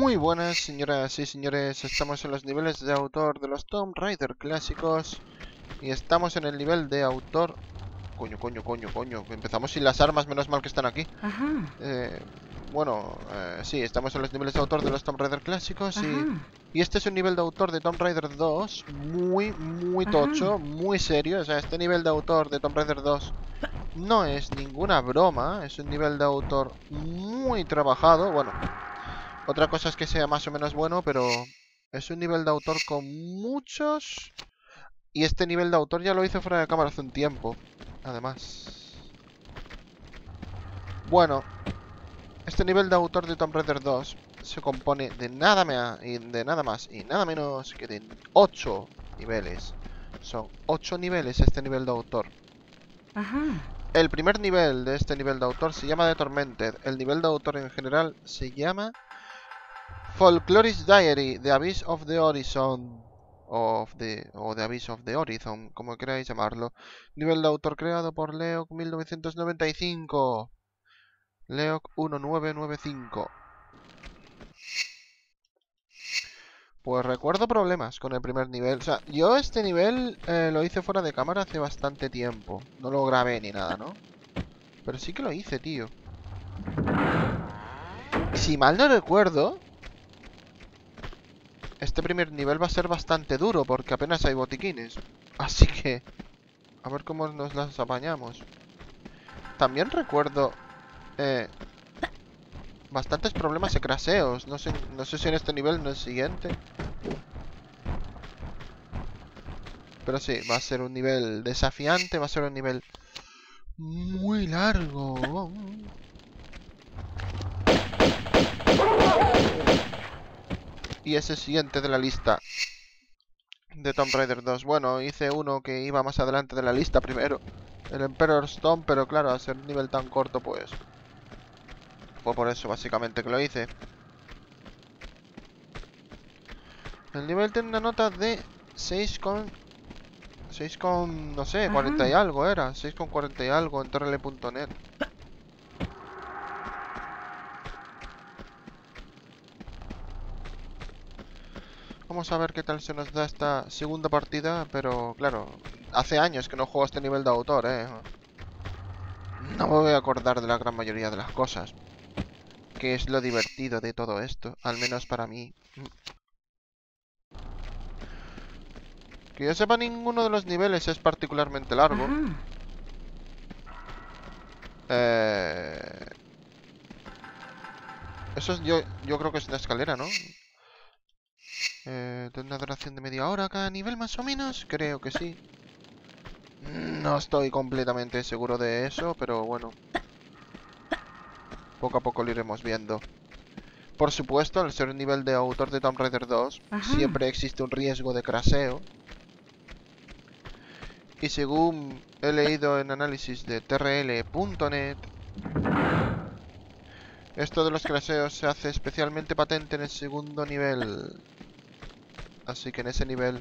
Muy buenas, señoras y señores. Estamos en los niveles de autor de los Tomb Raider clásicos. Y estamos en el nivel de autor... Coño. Empezamos sin las armas, menos mal que están aquí. Ajá. Sí, estamos en los niveles de autor de los Tomb Raider clásicos Ajá. y este es un nivel de autor de Tomb Raider 2 muy Ajá. tocho, muy serio. O sea, este nivel de autor de Tomb Raider 2 no es ninguna broma, es un nivel de autor muy trabajado. Bueno, otra cosa es que sea más o menos bueno, pero es un nivel de autor con muchos... Y este nivel de autor ya lo hice fuera de cámara hace un tiempo, además. Bueno, este nivel de autor de Tomb Raider 2 se compone de nada más y nada menos que de 8 niveles. Son 8 niveles este nivel de autor. Ajá. El primer nivel de este nivel de autor se llama The Tormented. El nivel de autor en general se llama Folklorist Diary, The Abyss of the Horizon. O The Abyss of the Horizon, como queráis llamarlo. Nivel de autor creado por Leok 1995. Leok 1995. Pues recuerdo problemas con el primer nivel. O sea, yo este nivel lo hice fuera de cámara hace bastante tiempo. No lo grabé ni nada, ¿no? Pero sí que lo hice, tío. Si mal no recuerdo, este primer nivel va a ser bastante duro porque apenas hay botiquines. Así que, a ver cómo nos las apañamos. También recuerdo bastantes problemas de craseos. No sé si en este nivel, en el siguiente. Pero sí, va a ser un nivel desafiante, va a ser un nivel muy largo. Y es el siguiente de la lista de Tomb Raider 2. Bueno, hice uno que iba más adelante de la lista primero, el Emperor's Tomb, pero claro, al ser un nivel tan corto, pues fue por eso básicamente que lo hice. El nivel tiene una nota de 6 con, no sé, 40 y Ajá. algo era, 6 con 40 y algo en TRL.net. Vamos a ver qué tal se nos da esta segunda partida, pero claro, hace años que no juego a este nivel de autor, No me voy a acordar de la gran mayoría de las cosas, que es lo divertido de todo esto, al menos para mí. Que yo sepa, ninguno de los niveles es particularmente largo. Ajá. Eh... Eso es, yo creo que es una escalera, ¿no? De una duración de media hora cada nivel, más o menos. Creo que sí. No estoy completamente seguro de eso, pero bueno. Poco a poco lo iremos viendo. Por supuesto, al ser un nivel de autor de Tomb Raider 2, Ajá. siempre existe un riesgo de craseo. Y según he leído en análisis de TRL.net, esto de los craseos se hace especialmente patente en el segundo nivel. Así que en ese nivel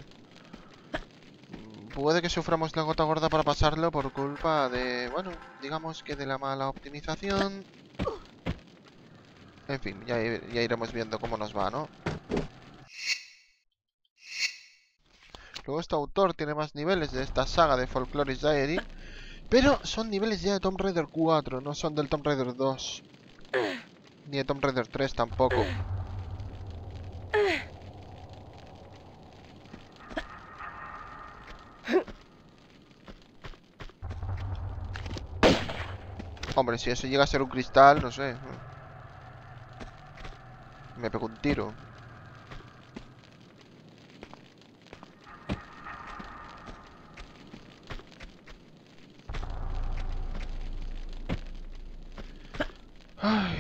puede que suframos la gota gorda para pasarlo por culpa de, bueno, digamos que de la mala optimización. En fin, ya iremos viendo cómo nos va, ¿no? Luego este autor tiene más niveles de esta saga de Folklorist Diary, pero son niveles ya de Tomb Raider 4, no son del Tomb Raider 2. Ni de Tomb Raider 3 tampoco. Hombre, si eso llega a ser un cristal, no sé. Me pego un tiro. Ay.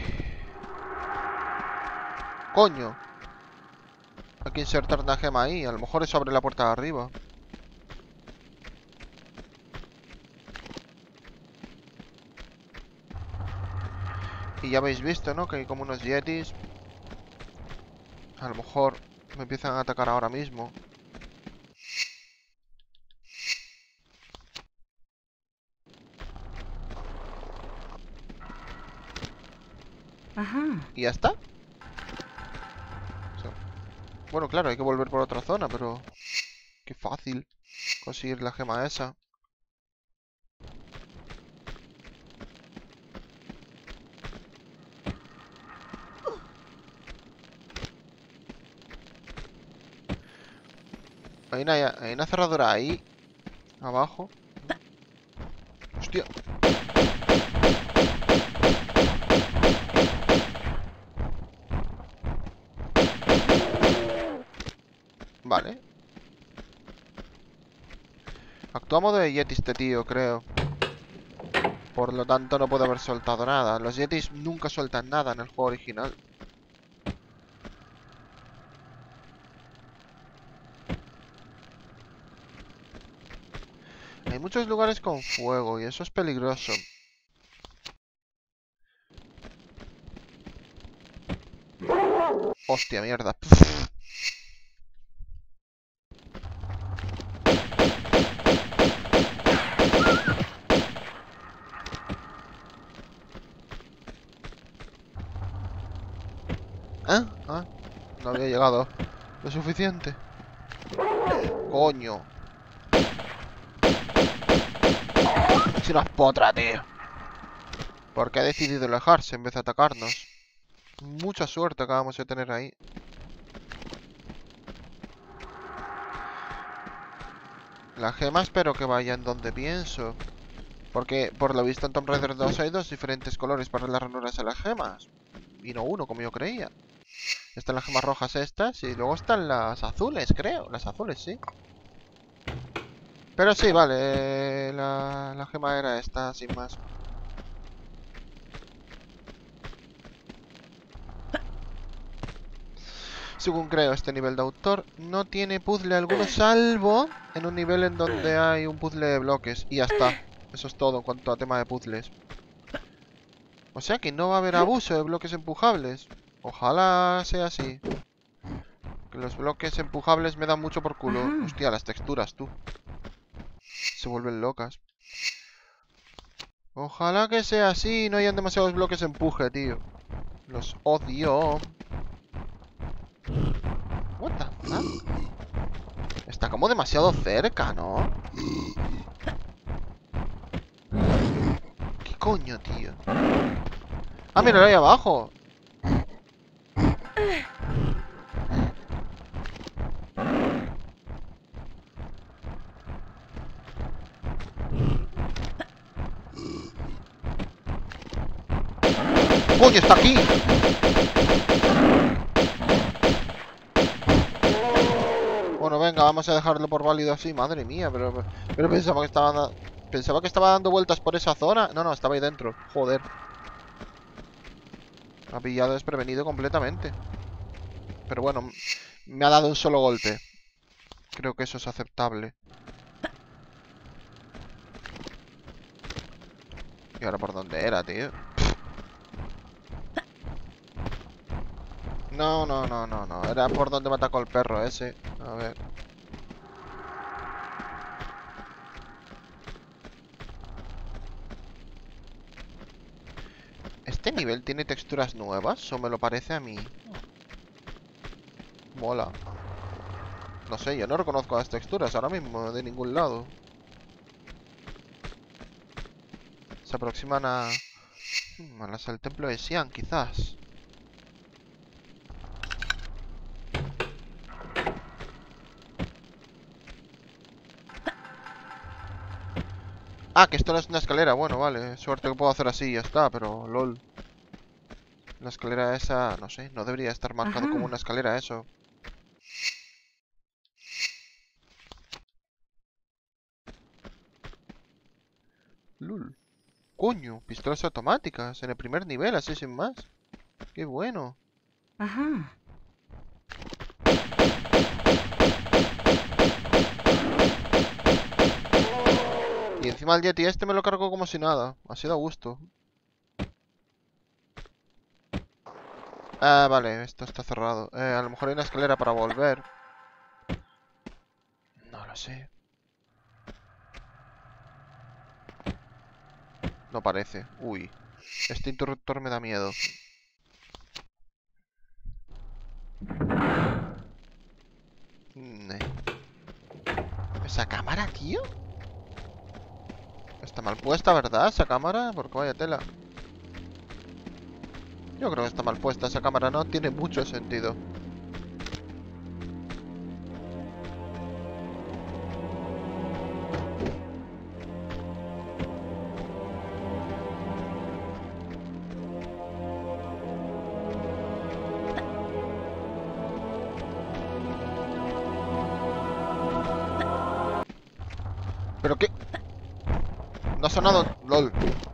Coño. Hay que insertar una gema ahí. A lo mejor eso abre la puerta de arriba. Y ya habéis visto, ¿no? Que hay como unos yetis. A lo mejor me empiezan a atacar ahora mismo. Ajá. ¿Y ya está? Bueno, claro, hay que volver por otra zona, pero... Qué fácil conseguir la gema esa. Hay una cerradura ahí. Abajo. Hostia. Vale. Actúa a modo de Yeti este tío, creo. Por lo tanto no puede haber soltado nada. Los Yetis nunca sueltan nada en el juego original. Hay muchos lugares con fuego y eso es peligroso. Hostia, mierda. ¿Ah? Ah, no había llegado lo suficiente. Coño. Es una potra, tío. ¿Por qué ha decidido alejarse en vez de atacarnos? Mucha suerte acabamos de tener ahí. La gema espero que vaya en donde pienso. Porque, por lo visto, en Tomb Raider 2 hay dos diferentes colores para las ranuras de las gemas. Y no uno, como yo creía. Están las gemas rojas estas y luego están las azules, creo. Las azules, sí. Pero sí, vale. La gema era esta, sin más. Según creo, este nivel de autor no tiene puzzle alguno, salvo en un nivel en donde hay un puzzle de bloques. Y ya está. Eso es todo en cuanto a tema de puzzles. O sea que no va a haber abuso de bloques empujables. Ojalá sea así. Que los bloques empujables me dan mucho por culo. Hostia, las texturas, tú. Se vuelven locas. Ojalá que sea así y no hayan demasiados bloques empuje, tío. Los odio. What the fuck? Está como demasiado cerca, ¿no? ¿Qué coño, tío? Ah, mira, ahí abajo. ¡Coño, está aquí! Bueno, venga, vamos a dejarlo por válido así. Madre mía, pero pensaba que estaba dando vueltas por esa zona. No, estaba ahí dentro. Joder. Me ha pillado desprevenido completamente. Pero bueno, me ha dado un solo golpe. Creo que eso es aceptable. ¿Y ahora por dónde era, tío? No. Era por donde me atacó el perro ese. A ver. ¿Este nivel tiene texturas nuevas? ¿O me lo parece a mí? Mola. No sé, yo no reconozco las texturas ahora mismo de ningún lado. Se aproximan a las del templo de Xian, quizás. Ah, que esto no es una escalera. Bueno, vale. Suerte que puedo hacer así y ya está, pero lol. La escalera esa, no sé, no debería estar marcado como una escalera eso. Lol. Coño, pistolas automáticas en el primer nivel, así sin más. Qué bueno. Ajá. Y encima el Yeti este me lo cargo como si nada. Así da gusto. Ah, vale, esto está cerrado. A lo mejor hay una escalera para volver. No lo sé. No parece. Uy. Este interruptor me da miedo. ¿Esa cámara, tío? Está mal puesta, ¿verdad? Esa cámara, porque vaya tela. Yo creo que está mal puesta esa cámara, no tiene mucho sentido. ¿Pero qué? No ha sonado... LOL.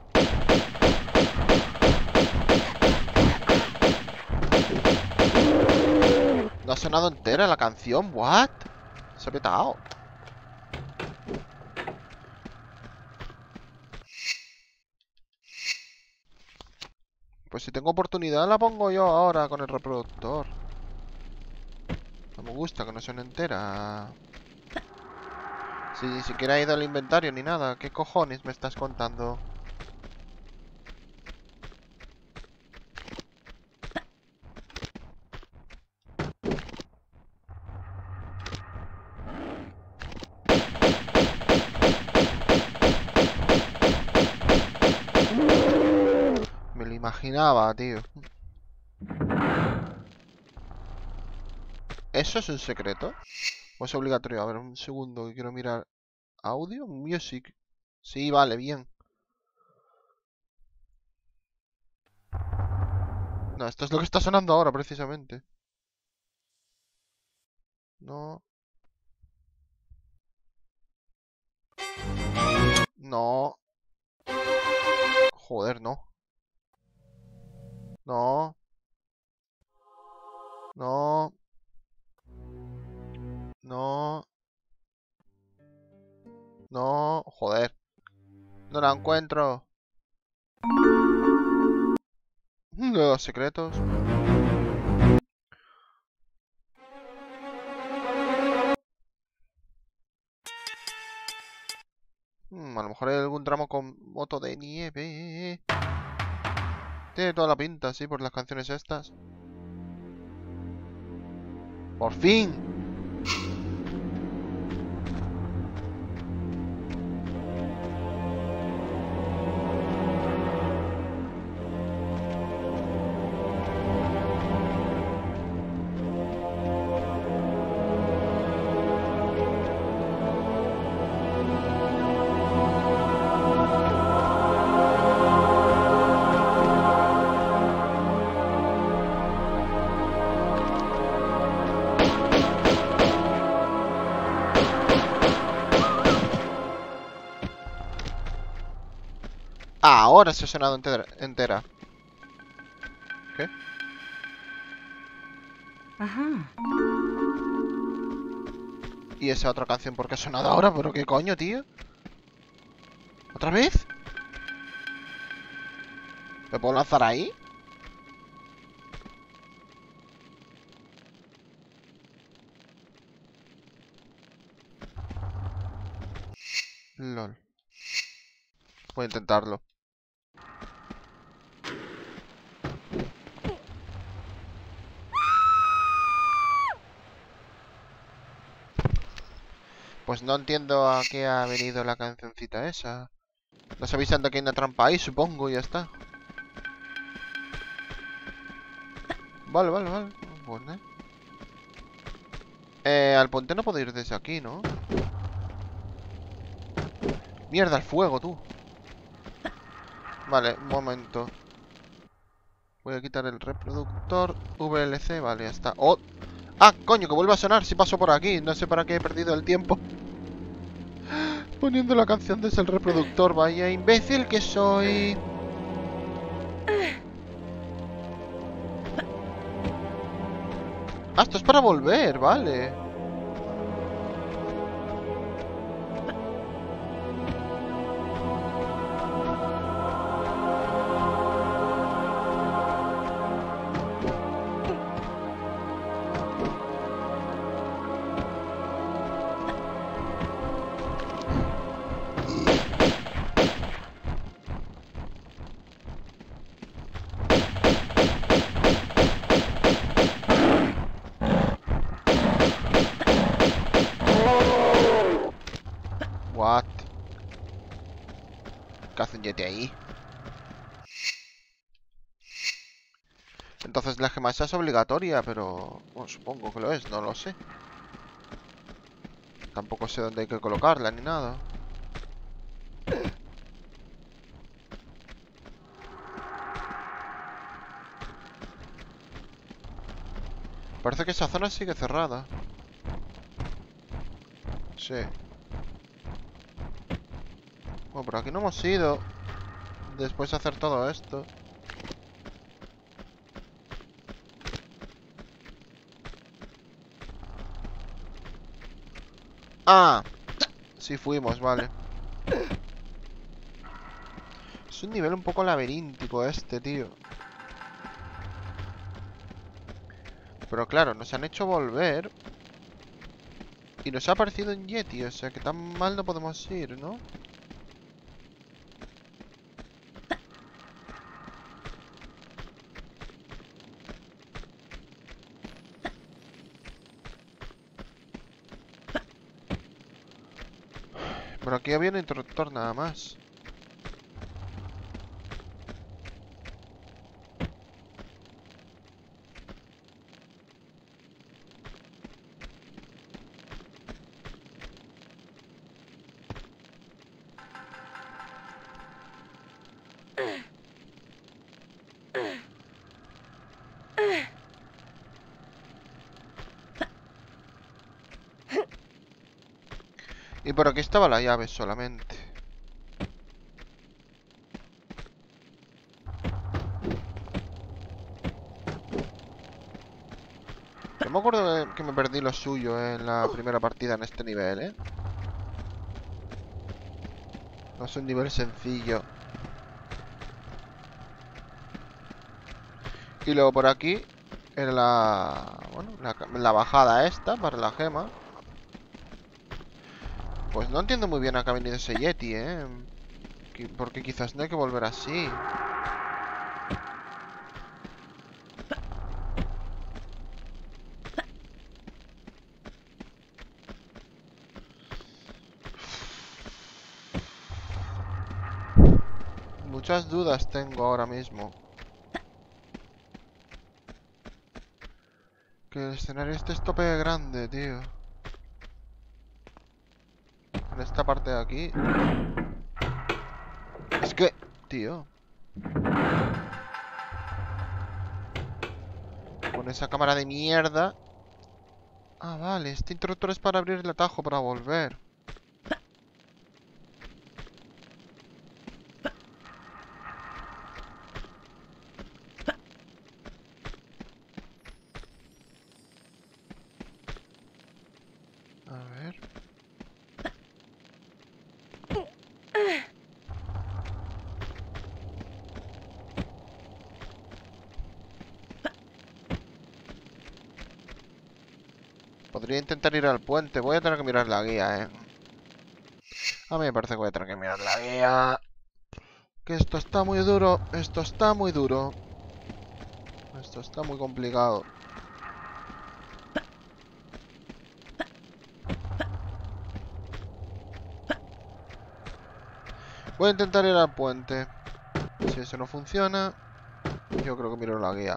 No ha sonado entera la canción. ¿What? Se ha petado. Pues si tengo oportunidad la pongo yo ahora con el reproductor. No me gusta que no suene entera. Si ni siquiera he ido al inventario ni nada. ¿Qué cojones me estás contando? Me lo imaginaba, tío. ¿Eso es un secreto? ¿O es obligatorio? A ver, un segundo que quiero mirar. ¿Audio? Music. Sí, vale, bien. No, esto es lo que está sonando ahora, precisamente. No. No. Joder, no. No. No. No. No. Joder. No la encuentro. Los secretos. A lo mejor hay algún tramo con moto de nieve. Tiene toda la pinta, sí, por las canciones estas. ¡Por fin! Ahora se ha sonado entera. ¿Qué? Ajá. ¿Y esa otra canción por qué ha sonado ahora? ¿Pero qué coño, tío? ¿Otra vez? ¿Me puedo lanzar ahí? LOL. Voy a intentarlo. Pues no entiendo a qué ha venido la cancioncita esa. Nos avisan de que hay una trampa ahí, supongo, y ya está. Vale. Bueno. Al puente no puedo ir desde aquí, ¿no? Mierda, el fuego, tú. Vale, un momento. Voy a quitar el reproductor. VLC, vale, ya está. ¡Oh! ¡Ah, coño! Que vuelve a sonar si paso por aquí. No sé para qué he perdido el tiempo poniendo la canción desde el reproductor. Vaya imbécil que soy. Ah, esto es para volver, vale. ¿Qué hace un Yeti ahí? Entonces la gema esa es obligatoria, pero... Bueno, supongo que lo es, no lo sé. Tampoco sé dónde hay que colocarla ni nada. Parece que esa zona sigue cerrada. Sí. Bueno, por aquí no hemos ido. Después de hacer todo esto. ¡Ah! Sí fuimos, vale. Es un nivel un poco laberíntico este, tío. Pero claro, nos han hecho volver. Y nos ha aparecido un Yeti, o sea que tan mal no podemos ir, ¿no? Pero aquí había un interruptor nada más. Y por aquí estaba la llave solamente. Yo me acuerdo que me perdí lo suyo en la primera partida en este nivel, ¿eh? No es un nivel sencillo. Y luego por aquí, en la... Bueno, la bajada esta para la gema. Pues no entiendo muy bien a qué ha venido ese Yeti, ¿eh? Porque quizás no hay que volver así. Muchas dudas tengo ahora mismo. Que el escenario este es tope grande, tío. En esta parte de aquí. Es que... Tío. Con esa cámara de mierda. Ah, vale. Este interruptor es para abrir el atajo para volver. A ver. Podría intentar ir al puente. Voy a tener que mirar la guía, A mí me parece que voy a tener que mirar la guía. Que esto está muy duro. Esto está muy duro. Esto está muy complicado. Voy a intentar ir al puente. Si eso no funciona, yo creo que miro la guía.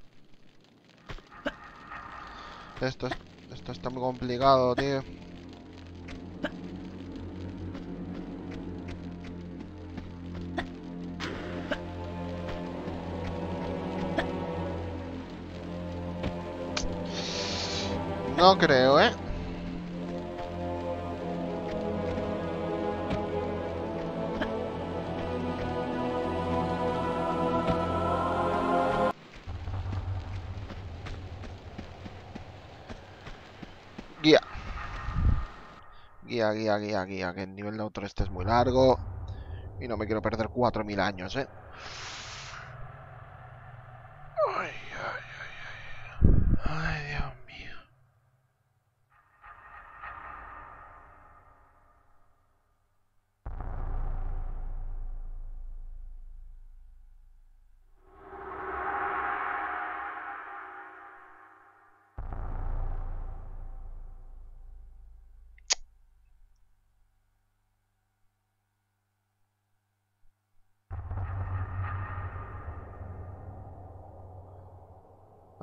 Esto está muy complicado, tío. No creo, ¿eh? Guía. Guía. Que el nivel de autor este es muy largo. Y no me quiero perder 4000 años, ¿eh? Ay, Dios mío.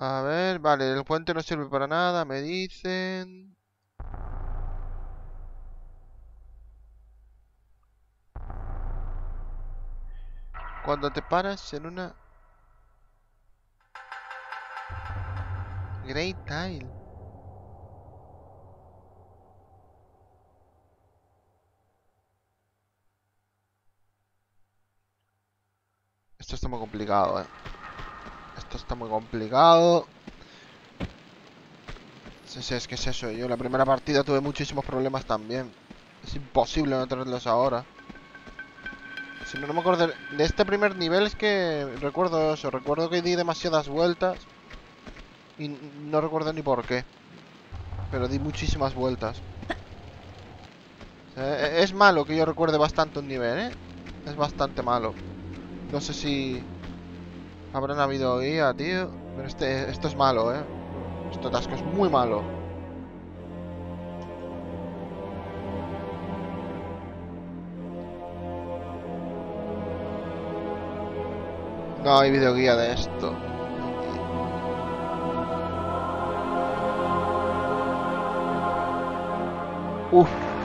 A ver, vale, el puente no sirve para nada, me dicen. Cuando te paras en una Great Tile. Esto está muy complicado, Esto está muy complicado. Sí, es que es eso. Yo en la primera partida tuve muchísimos problemas también. Es imposible no tenerlos ahora. Si no me acuerdo de este primer nivel, es que recuerdo eso. Recuerdo que di demasiadas vueltas. Y no recuerdo ni por qué. Pero di muchísimas vueltas. O sea, es malo que yo recuerde bastante un nivel, Es bastante malo. No sé si habrán habido guía, tío. Pero esto es malo, Este atasco es muy malo. No hay videoguía de esto. Uf.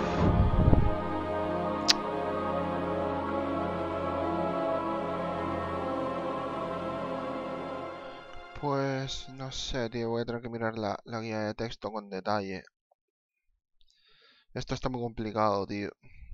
Pues no sé, tío. Voy a tener que mirar la guía de texto con detalle. Esto está muy complicado, tío.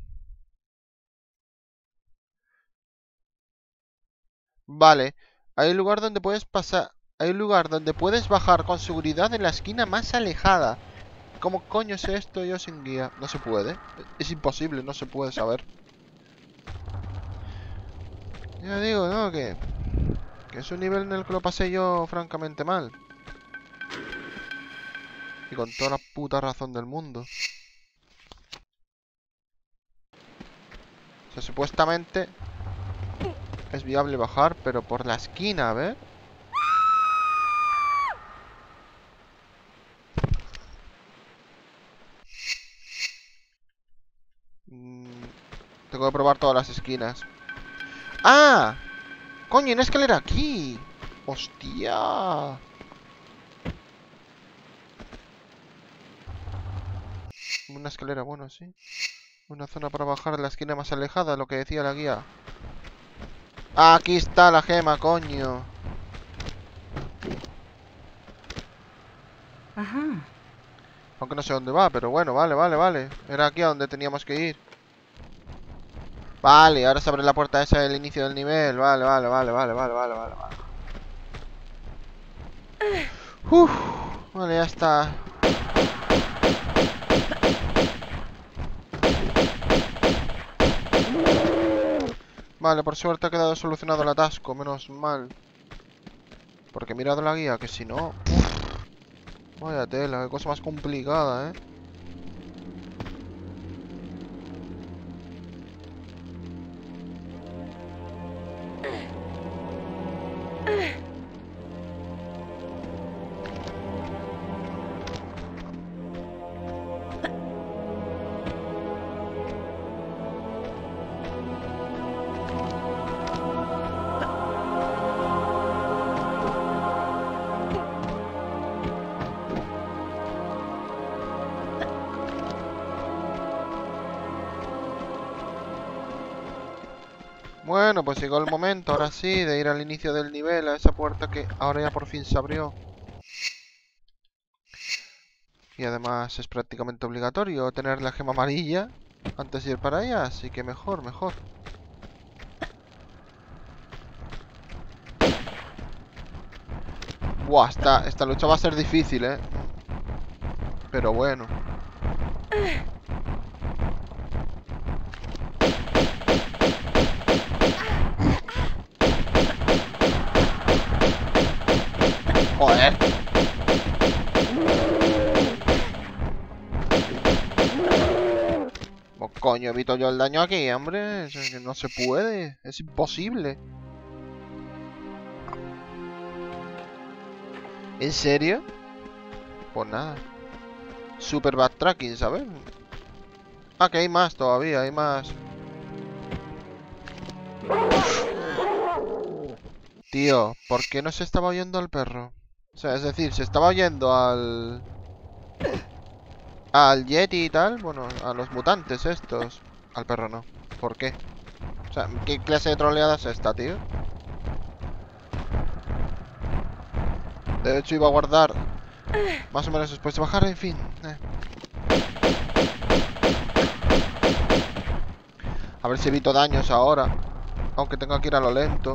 Vale. Hay un lugar donde puedes pasar. Hay un lugar donde puedes bajar con seguridad en la esquina más alejada. ¿Cómo coño es esto yo sin guía? No se puede. Es imposible, no se puede saber. Ya digo, ¿no? Que es un nivel en el que lo pasé yo francamente mal. Y con toda la puta razón del mundo. O sea, supuestamente es viable bajar, pero por la esquina, a ver. Tengo que probar todas las esquinas. ¡Ah! ¡Coño, hay una escalera aquí! ¡Hostia! Una escalera, bueno, sí. Una zona para bajar a la esquina más alejada, lo que decía la guía. ¡Ah, aquí está la gema, coño! Ajá. Aunque no sé dónde va, pero bueno, vale. Era aquí a donde teníamos que ir. Vale, ahora se abre la puerta esa del inicio del nivel. Vale. Uf, vale, ya está. Vale, por suerte ha quedado solucionado el atasco, menos mal. Porque he mirado la guía, que si no... Vaya tela, qué cosa más complicada, Bueno, pues llegó el momento, ahora sí, de ir al inicio del nivel, a esa puerta que ahora ya por fin se abrió. Y además es prácticamente obligatorio tener la gema amarilla antes de ir para allá, así que mejor. Buah, esta lucha va a ser difícil, Pero bueno. Joder. Oh, coño, evito yo el daño aquí, hombre. Es que no se puede. Es imposible. ¿En serio? Pues nada. Super backtracking, ¿sabes? Ah, que hay más todavía, hay más. Tío, ¿por qué no se estaba oyendo al perro? O sea, es decir, se estaba yendo al Yeti y tal. Bueno, a los mutantes estos. Al perro no. ¿Por qué? O sea, ¿qué clase de troleada es esta, tío? De hecho, iba a guardar más o menos después de bajar, en fin. A ver si evito daños ahora. Aunque tenga que ir a lo lento.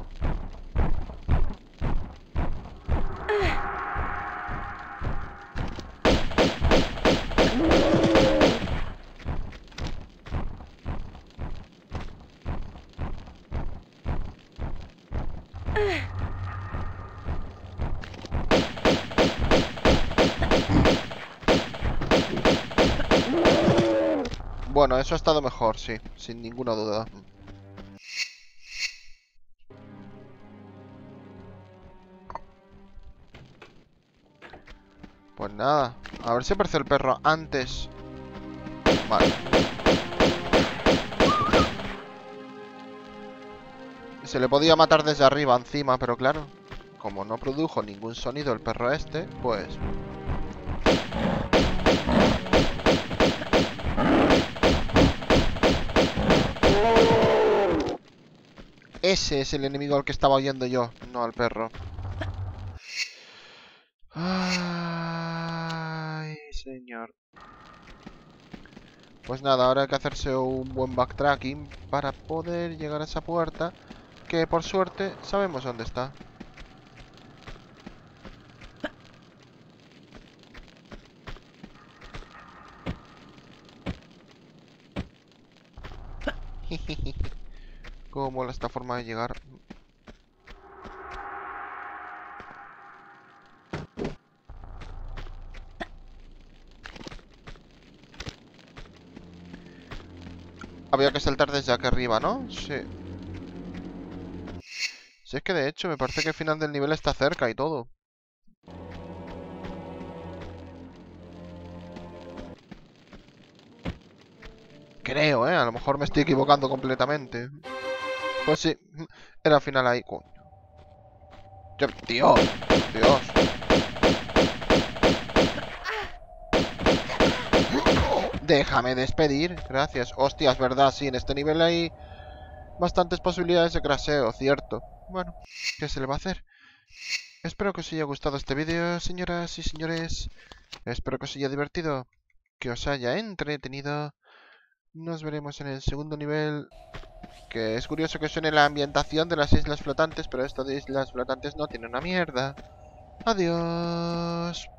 Bueno, eso ha estado mejor, sí. Sin ninguna duda. Pues nada. A ver si aparece el perro antes. Vale. Se le podía matar desde arriba encima, pero claro, como no produjo ningún sonido el perro este, pues... Ese es el enemigo al que estaba oyendo yo, no al perro. Ay, señor. Pues nada, ahora hay que hacerse un buen backtracking para poder llegar a esa puerta, que por suerte sabemos dónde está. Cómo mola esta forma de llegar. Había que saltar desde aquí arriba, ¿no? Sí. Si es que de hecho me parece que el final del nivel está cerca y todo. Creo, ¿eh? A lo mejor me estoy equivocando completamente. Pues sí, era al final ahí, coño. Dios, Dios. Déjame despedir, gracias. Hostias, verdad, sí, en este nivel hay bastantes posibilidades de craseo, cierto. Bueno, ¿qué se le va a hacer? Espero que os haya gustado este vídeo, señoras y señores. Espero que os haya divertido, que os haya entretenido. Nos veremos en el segundo nivel. Que es curioso que suene la ambientación de las islas flotantes, pero esto de islas flotantes no tiene una mierda. Adiós.